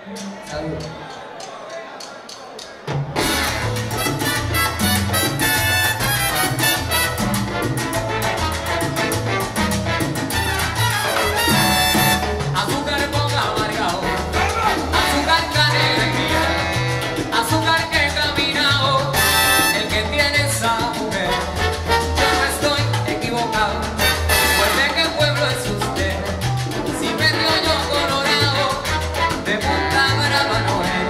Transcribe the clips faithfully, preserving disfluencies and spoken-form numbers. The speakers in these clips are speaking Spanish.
Saludos. Azúcar con amargado, azúcar canela y miel, azúcar que he caminado, el que tiene esa mujer. Yo no estoy equivocado, pues de qué pueblo es usted. Si me dio yo colorado, de Punta Brava no es.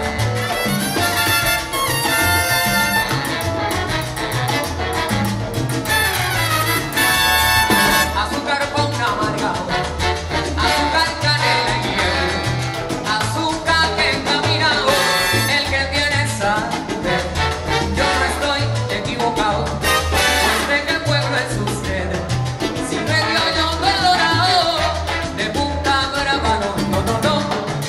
Azúcar con amargado, azúcar, canela y miel, azúcar que he caminado, el que tiene esa mujer. Yo no estoy equivocado, pues de qué pueblo es usted. Si me dio yo colorado, de Punta Brava no, no, no, no.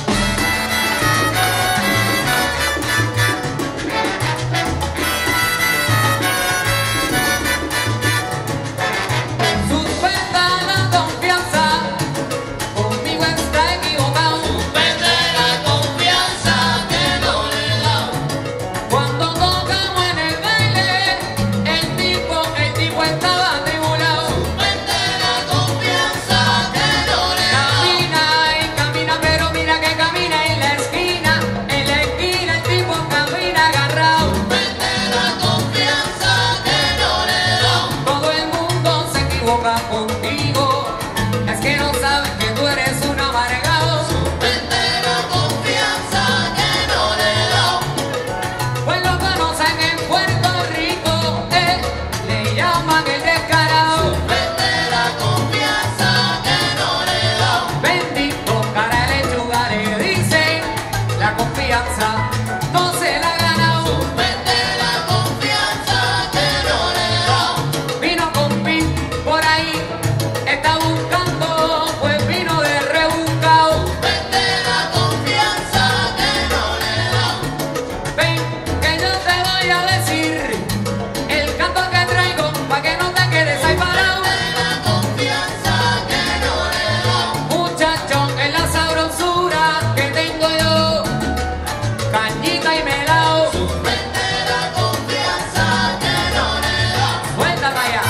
Suspenda la confianza, conmigo está equivocado. Suspende la confianza que no le he dado. Cuando tocamos en el baile, el tipo, el tipo estaba atribulado. Suspende la confianza que no le he dado. Camina y camina, pero mira que camina en la esquina. En la esquina el tipo camina agarrado. Suspende la confianza que no le he dado. Todo el mundo se equivoca contigo. Es que no saben que tú eres un amargado. Suspende la confianza que no le he dado. Pues lo conocen en Puerto Rico, eh, le llaman el descarado. Suspende la confianza que no le he dado. Bendito cara de lechuga le dicen, la confianza no se la ha ganado. Suspende la confianza que no le he dado. Vino con pin por ahí, está buscando, pues vino de rebuscado. Suspende la confianza que no le he dado. Ven que yo te voy a decir el canto que traigo pa' que no te quedes ahí parado. Suspende la confianza que no le he dado. Muchacho, en la sabrosura que tengo yo, cañita y melao. Suspende la confianza que no le he dado. Suelta para allá.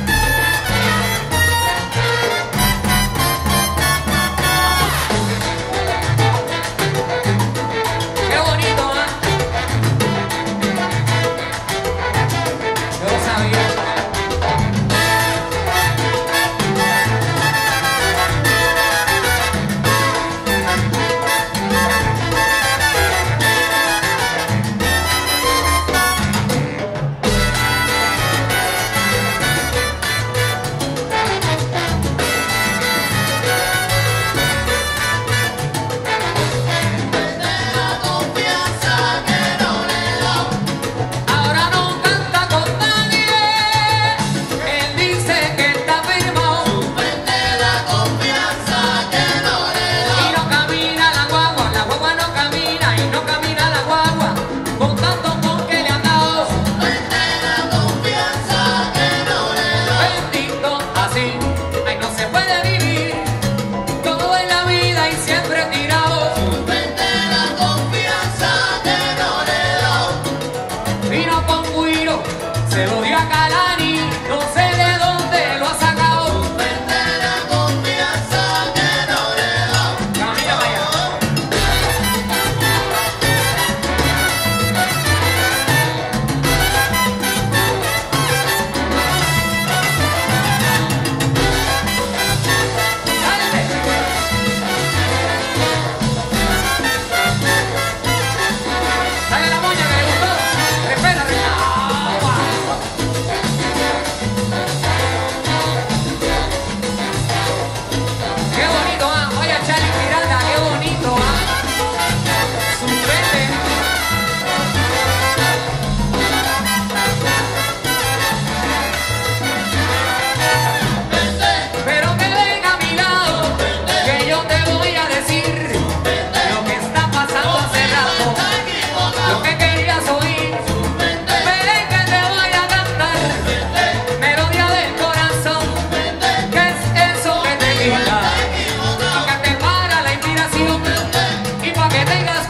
Qué bonito, ¿ah? Yo lo sabía. Suspende la confianza que no le he dado. Ahora no canta con nadie. Él dice que está firmado. Suspende la confianza que no le he Y dado. no camina la guagua, la guagua no camina y no camina la guagua, con tanto con que le han dado. Suspende la confianza que no le he dado. Bendito así, ay no se puede vivir, todo en la vida y siempre tirado. Suspende la confianza que no le he dado. Vino con guiro, se lo dio a Calani, no sé de dónde lo ha sacado. Suspende la confianza que no le he dado. Camina para allá. Dale la moña que le gustó. Respeta, respeta. Qué bonito, ah. Oye, Charlie Miranda, qué bonito, ah. Suspende. Pero que venga a mi lado, que yo te voy a decir lo que está pasando hace rato, lo que querías oír. Ven que te voy a cantar melodía del corazón, que es eso que te quita y que te para la inspiración y pa' que tengas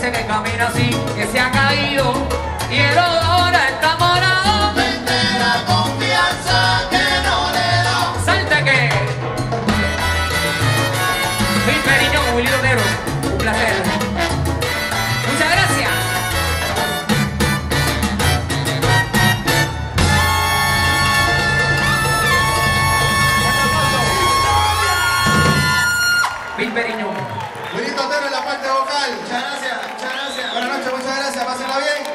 ese que camina así, que se ha caído y el ahora está morado. Vende la confianza que no le da. ¡Salte que! Luis Periñón, Willy Donero, un placer. Muchas gracias. Luis Periñón. Willy Donero en la parte vocal. Muchas gracias, muchas gracias. Buenas noches, muchas gracias. Pásenla bien.